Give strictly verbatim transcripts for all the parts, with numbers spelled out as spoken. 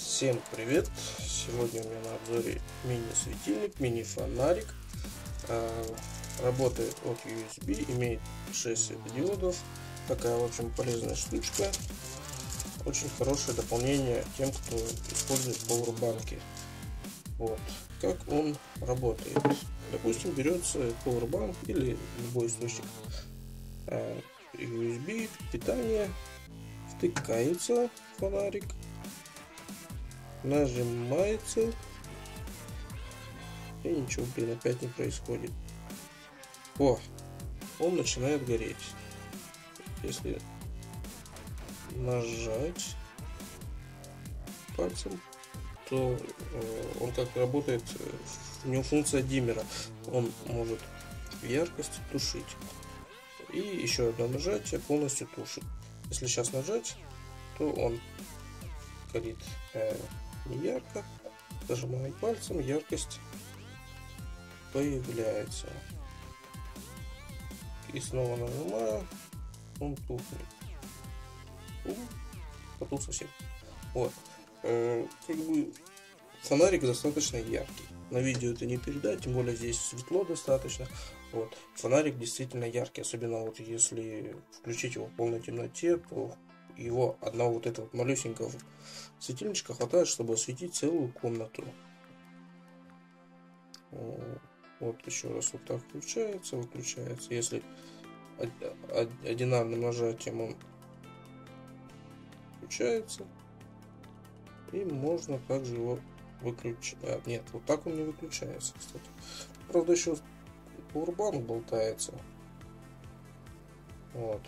Всем привет! Сегодня у меня на обзоре мини-светильник, мини-фонарик. Работает от ю эс би, имеет шесть светодиодов. Такая, в общем, полезная штучка. Очень хорошее дополнение тем, кто использует пауэрбанки. Вот. Как он работает? Допустим, берется пауэрбанк или любой источник ю эс би, питание, втыкается фонарик, нажимается, и ничего, блин, опять не происходит. О, он начинает гореть. Если нажать пальцем, то э, он как работает, у него функция диммера, он может яркость тушить, и еще одно нажатие полностью тушит. Если сейчас нажать, то он горит э, не ярко, зажимаю пальцем, яркость появляется, и снова нажимаю, он тухнет. Потух совсем. Вот. Э, как бы фонарик достаточно яркий. На видео это не передать, тем более здесь светло достаточно. Вот. Фонарик действительно яркий, особенно вот если включить его в полной темноте, то его одного вот этого малюсенького светильничка хватает, чтобы осветить целую комнату. Вот еще раз вот так включается, выключается. Если одинарным нажатием он включается, и можно также его выключить. А, нет, вот так он не выключается, кстати. Правда, еще пауэрбанк болтается. Вот.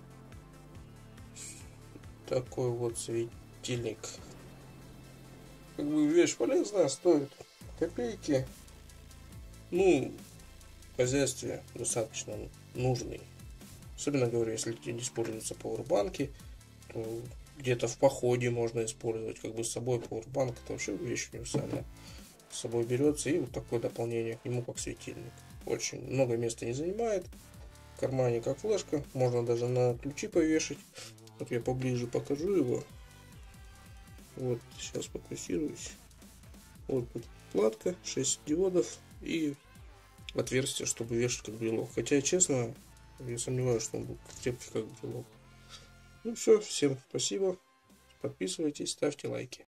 Такой вот светильник. Как бы вещь полезная, стоит копейки. Ну, в хозяйстве достаточно нужный. Особенно, говорю, если используются пауэрбанки, то где-то в походе можно использовать. Как бы с собой пауэрбанк — это вообще вещь универсальная. С собой берется, и вот такое дополнение к нему, как светильник. Очень много места не занимает. В кармане как флешка. Можно даже на ключи повешать. Вот я поближе покажу его. Вот, сейчас фокусируюсь. Вот тут платка, шесть диодов и отверстие, чтобы вешать как брелок. Хотя, честно, я сомневаюсь, что он будет крепкий как брелок. Ну все, всем спасибо. Подписывайтесь, ставьте лайки.